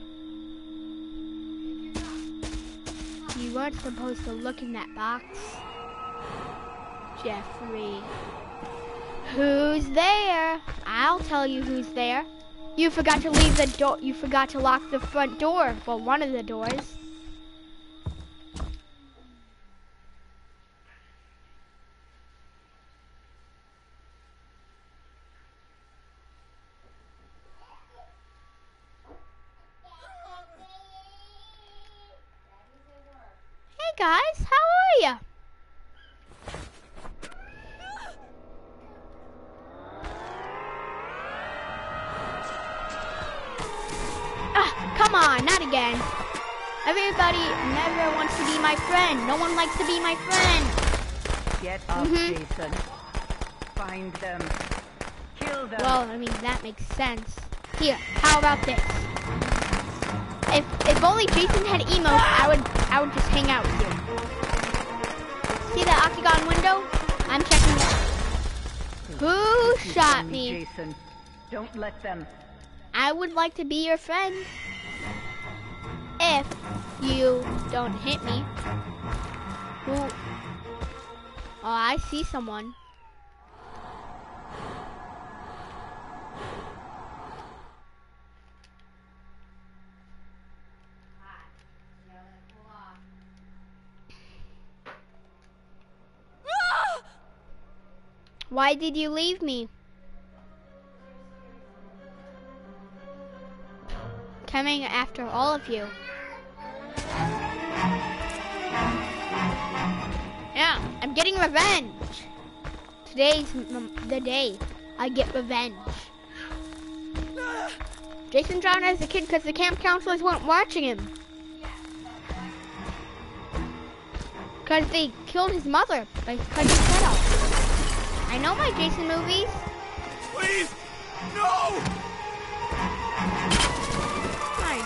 You weren't supposed to look in that box. Jeffrey. Who's there? I'll tell you who's there. You forgot to leave the door. You forgot to lock the front door. Well, one of the doors. Hey guys, how are ya? Come on, not again. Everybody never wants to be my friend. No one likes to be my friend. Get up, Jason. Find them. Kill them. Well, I mean, that makes sense. Here, how about this? If only Jason had emotes, I would just hang out with you. See that octagon window? I'm checking it. Who shot me? Jason, don't let them. I would like to be your friend. If you don't hit me. Who? Oh, I see someone. Why did you leave me? Coming after all of you. Yeah, I'm getting revenge. Today's the day I get revenge. Jason drowned as a kid because the camp counselors weren't watching him. Because they killed his mother because he set up. I know my Jason movies. Please! No! Fine.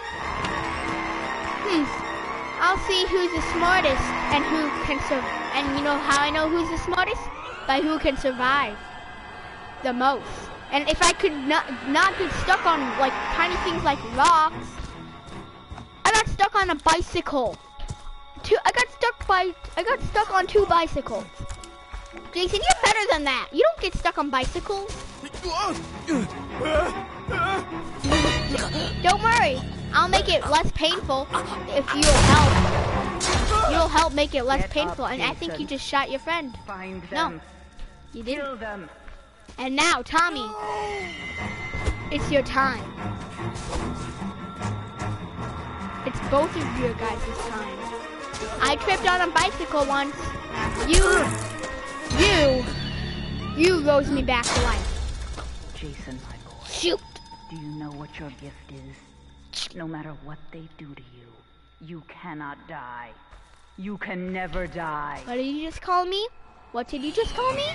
I'll see who's the smartest and who can survive. And you know how I know who's the smartest? By who can survive the most. And if I could not get stuck on like tiny things like rocks. I got stuck on a bicycle. I got stuck on 2 bicycles. Jason, you're better than that. You don't get stuck on bicycles. Don't worry. I'll make it less painful if you'll help. You'll help make it less painful. And I think you just shot your friend. Find No, them. you didn't. Kill them. And now, Tommy, it's your time. It's both of your guys' time. I tripped on a bicycle once. You rose me back to life. Jason, my boy. Shoot. Do you know what your gift is? No matter what they do to you, you cannot die. You can never die. What did you just call me? What did you just call me?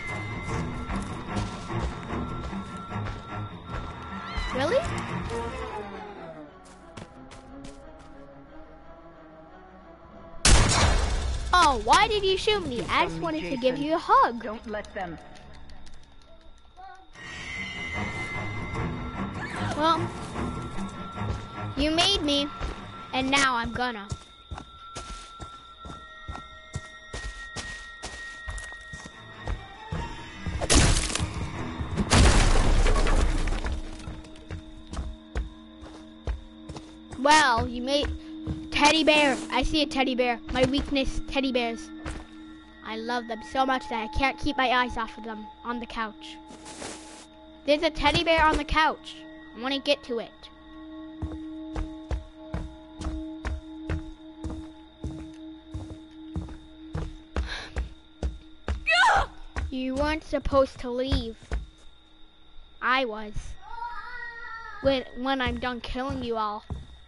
Really? Oh, why did you shoot me? I just wanted to give you a hug. Don't let them. Well, you made me, and now I'm gonna. Well, you made teddy bear. I see a teddy bear. My weakness, teddy bears. I love them so much that I can't keep my eyes off of them on the couch. There's a teddy bear on the couch. I want to get to it. You weren't supposed to leave. I was. When I'm done killing you all.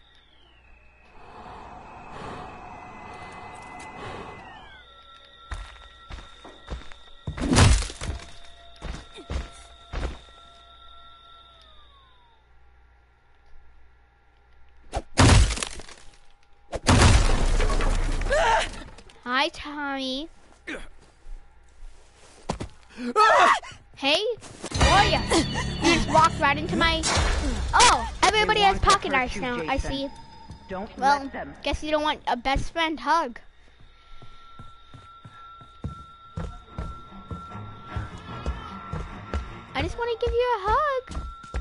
Hi, Tommy. Hey, how are ya? You just walked right into my... Oh, everybody has pocket knives now, I see. Don't Well, let them. guess you don't want a best friend hug. I just want to give you a hug.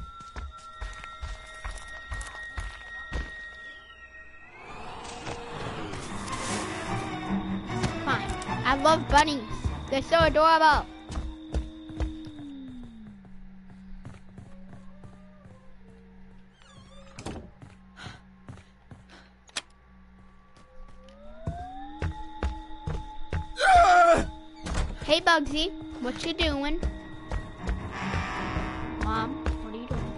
Fine. I love bunnies. They're so adorable. Hey Bugsy, what you doing? Mom, what are you doing?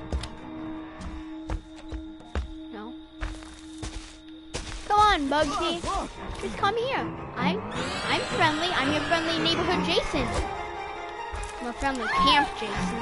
No? Come on, Bugsy. Just come here. I'm friendly. I'm your friendly neighborhood Jason. I'm a friendly camp Jason.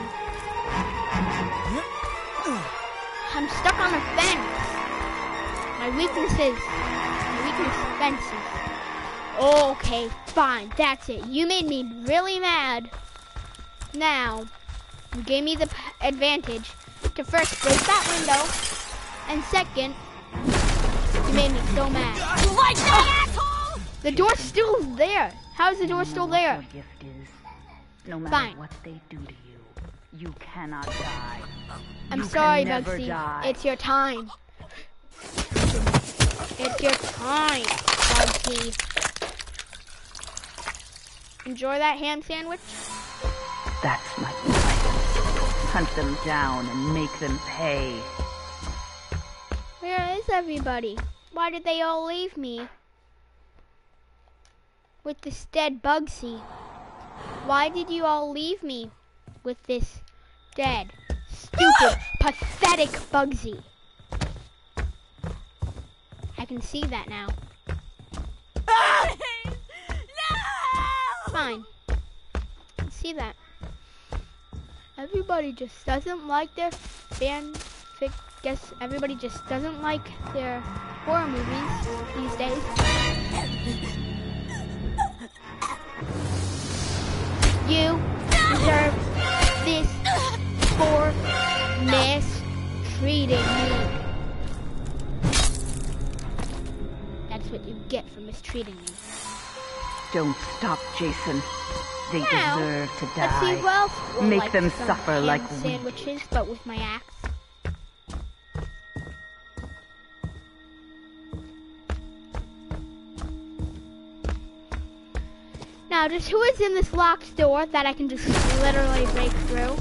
I'm stuck on a fence. My weakness is fences. Okay, fine, that's it. You made me really mad. Now, you gave me the advantage to first break that window, and second, you made me so mad. You like that, asshole? The door's still there. How is the door still there? What your gift is. No matter Fine. what they do to you, you cannot die. I'm You sorry, can never Bugsy. die. It's your time. It's your time, Bugsy. Enjoy that ham sandwich? That's my plan. Hunt them down and make them pay. Where is everybody? Why did they all leave me? With this dead Bugsy. Why did you all leave me with this dead, stupid, pathetic Bugsy? I can see that now. Fine. I can see that. Everybody just doesn't like their fanfic. Guess everybody just doesn't like their horror movies these days. You deserve this for mistreating me. That's what you get for mistreating me. Don't stop, Jason. They Now, deserve to let's see die. who else will Make like them some suffer ham like we sandwiches, but with my axe. Now, just who is in this locked door that I can just literally break through?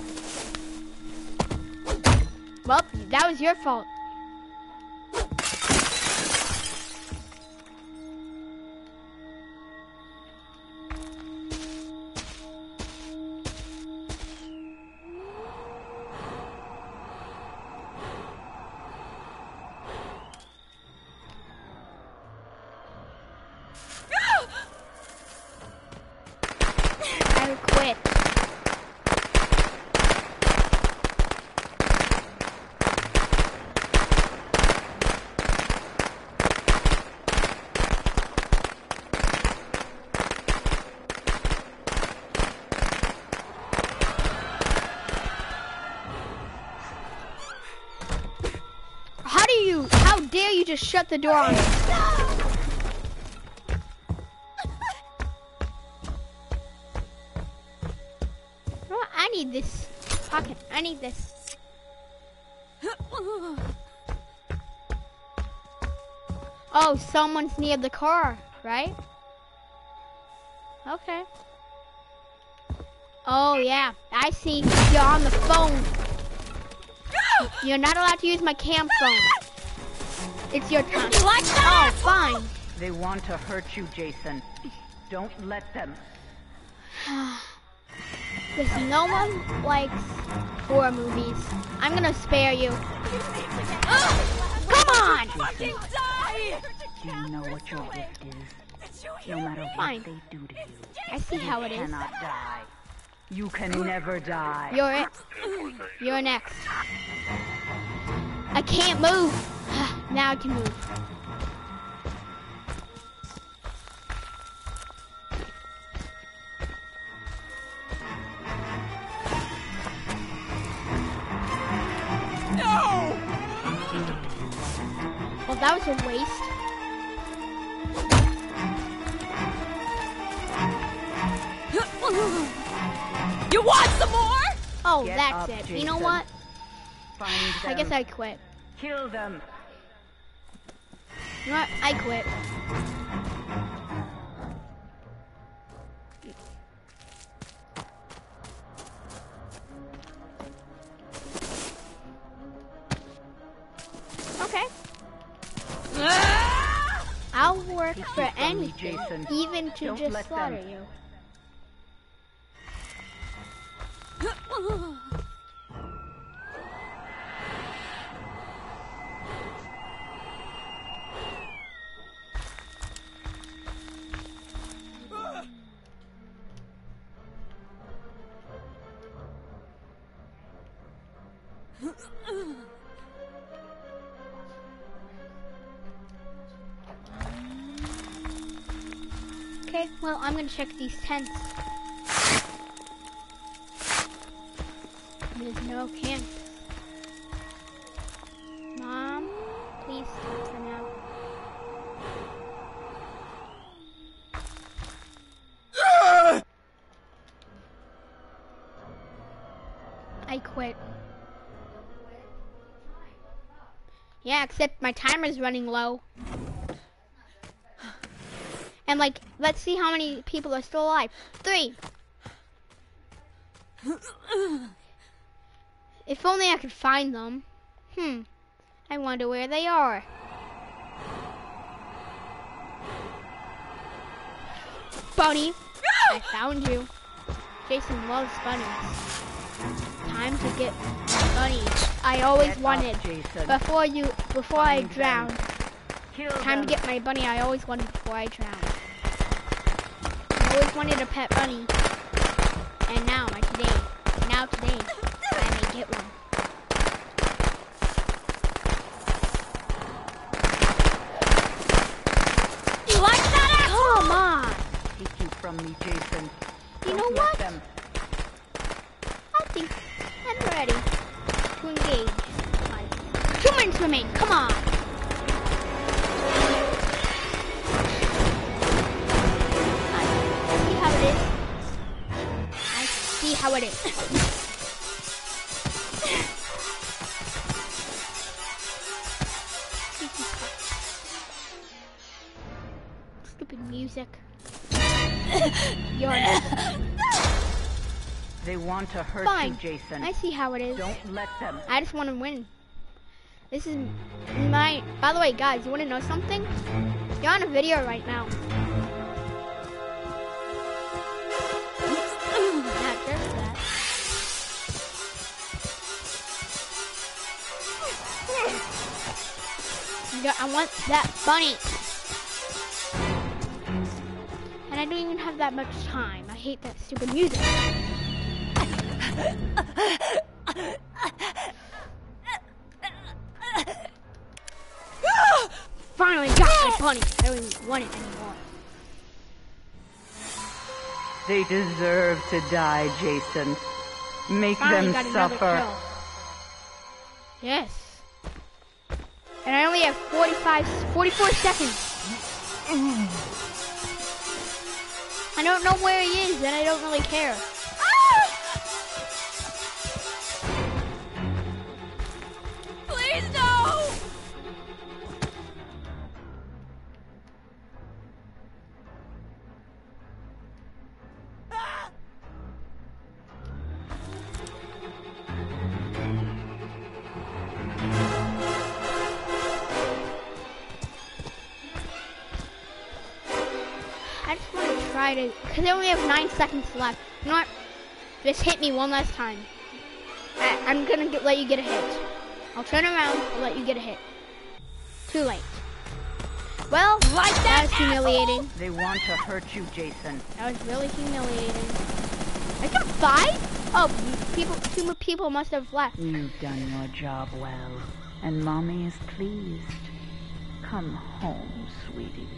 Well, that was your fault. I quit. How dare you just shut the door on me? You know what? I need this pocket. I need this. Oh, someone's near the car, right? Okay. Oh, yeah. I see. You're on the phone. You're not allowed to use my cam phone. It's your turn. You like that? Oh, fine. They want to hurt you, Jason. Don't let them. Listen, no one likes horror movies. I'm gonna spare you. Come on! Fucking die! Do you know what your gift is? No matter what Fine. they do to you, I see how it you is. cannot die. You can never die. You're it. You're next. I can't move. Now I can move. No! Well, that was a waste. You want some more? Oh, Get that's up, it. You know Jason. what? Find I guess them. I quit. Kill them. You know what? I quit. Okay. I'll work Take for it from me, anything, Jason. even to Don't just let slaughter them. you. Okay, well, I'm gonna check these tents. There's no camp. Mom, please stop for now. I quit. Yeah, except my timer's running low. And like, let's see how many people are still alive. 3. If only I could find them. I wonder where they are. Bunny, I found you. Jason loves bunnies. Time to get bunnies. I always Get wanted. up, Jason. Before I Find them. drowned. Kill Time to them. get my bunny I always wanted before I drowned. I always wanted a pet bunny. And now, today, I may get one. You like that? Come on! Take you from me, Jason. You Don't know let what? them. I think I'm ready to engage. 2 minutes remain, come on! I see how it is. Stupid music. You're They want to hurt fine. you, Jason. I see how it is. Don't let them. I just want to win. This is my... By the way, guys, you want to know something? You're on a video right now. Not just that. I want that bunny. And I don't even have that much time. I hate that stupid music. Finally got my bunny. I don't even want it anymore. They deserve to die, Jason. Make Finally got them another suffer. kill. Yes. And I only have 44 seconds. I don't know where he is, and I don't really care. Please no! try to, because I only have 9 seconds left. You know what? Just hit me one last time. I'm gonna let you get a hit. I'll turn around and let you get a hit. Too late. Well, Like that was that, humiliating. They want to hurt you, Jason. That was really humiliating. I can fight? Oh, two more people must have left. You've done your job well, and Mommy is pleased. Come home, sweetie.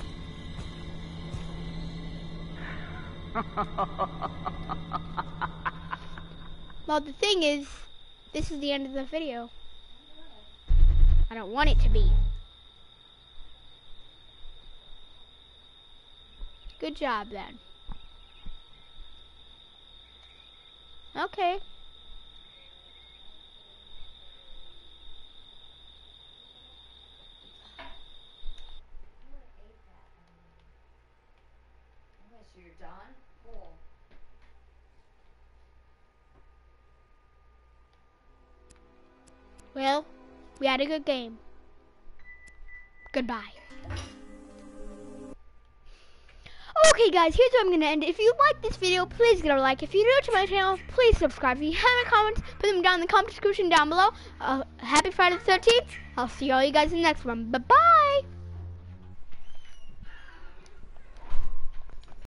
Well, the thing is, this is the end of the video. I don't want it to be. Good job, then. Okay. So you're done? Cool. Well, we had a good game. Goodbye. Okay guys, here's where I'm gonna end it. If you like this video, please give it a like. If you're new to my channel, please subscribe. If you have any comments, put them down in the comment description down below. Happy Friday the 13th. I'll see all you guys in the next one. Bye-bye.